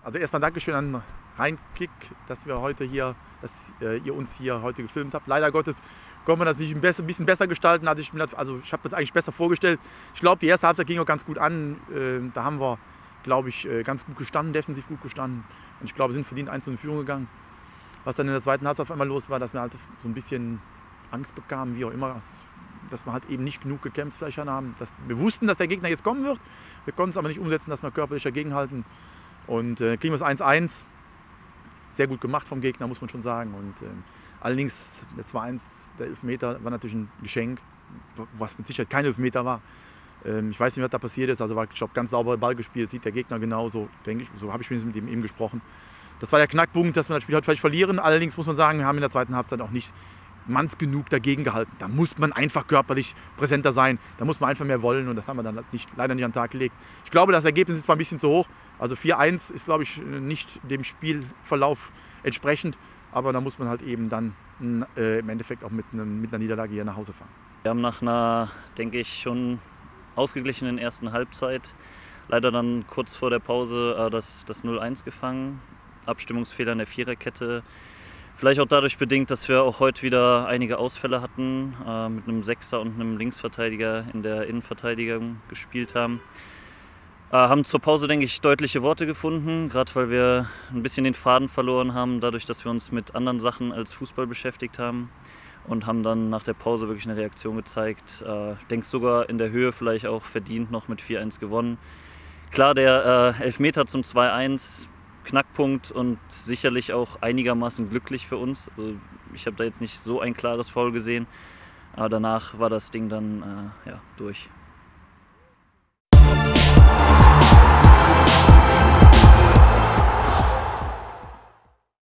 Also erstmal Dankeschön an Rheinkick, dass wir heute hier, dass ihr uns hier heute gefilmt habt. Leider Gottes konnte man das nicht ein bisschen besser gestalten. Also ich habe das eigentlich besser vorgestellt. Ich glaube, die erste Halbzeit ging auch ganz gut an. Da haben wir, glaube ich, ganz gut gestanden, defensiv gut gestanden. Und ich glaube, wir sind verdient 1:0 in Führung gegangen. Was dann in der zweiten Halbzeit auf einmal los war, dass wir halt so ein bisschen Angst bekamen, wie auch immer. Dass wir halt eben nicht genug gekämpft vielleicht haben. Wir wussten, dass der Gegner jetzt kommen wird. Wir konnten es aber nicht umsetzen, dass wir körperlich dagegenhalten. Und kriegen wir es 1:1. Sehr gut gemacht vom Gegner, muss man schon sagen. Und allerdings der 2:1, der Elfmeter, war natürlich ein Geschenk, was mit Sicherheit kein Elfmeter war. Ich weiß nicht, was da passiert ist. Also war, ich glaube, ganz sauber Ball gespielt, sieht der Gegner genauso, denke ich. So habe ich mit ihm eben gesprochen. Das war der Knackpunkt, dass wir das Spiel heute vielleicht verlieren. Allerdings muss man sagen, wir haben in der zweiten Halbzeit auch nicht manns genug dagegen gehalten. Da muss man einfach körperlich präsenter sein. Da muss man einfach mehr wollen und das haben wir dann leider nicht an den Tag gelegt. Ich glaube, das Ergebnis ist zwar ein bisschen zu hoch. Also 4:1 ist, glaube ich, nicht dem Spielverlauf entsprechend. Aber da muss man halt eben dann im Endeffekt auch mit einer Niederlage hier nach Hause fahren. Wir haben nach einer, denke ich, schon ausgeglichenen ersten Halbzeit leider dann kurz vor der Pause das 0:1 gefangen. Abstimmungsfehler in der Viererkette. Vielleicht auch dadurch bedingt, dass wir auch heute wieder einige Ausfälle hatten, mit einem Sechser und einem Linksverteidiger in der Innenverteidigung gespielt haben. Haben zur Pause, denke ich, deutliche Worte gefunden, gerade weil wir ein bisschen den Faden verloren haben, dadurch, dass wir uns mit anderen Sachen als Fußball beschäftigt haben. Und haben dann nach der Pause wirklich eine Reaktion gezeigt. Ich denke sogar in der Höhe vielleicht auch verdient noch mit 4:1 gewonnen. Klar, der Elfmeter zum 2:1, Knackpunkt und sicherlich auch einigermaßen glücklich für uns. Also ich habe da jetzt nicht so ein klares Foul gesehen, aber danach war das Ding dann durch.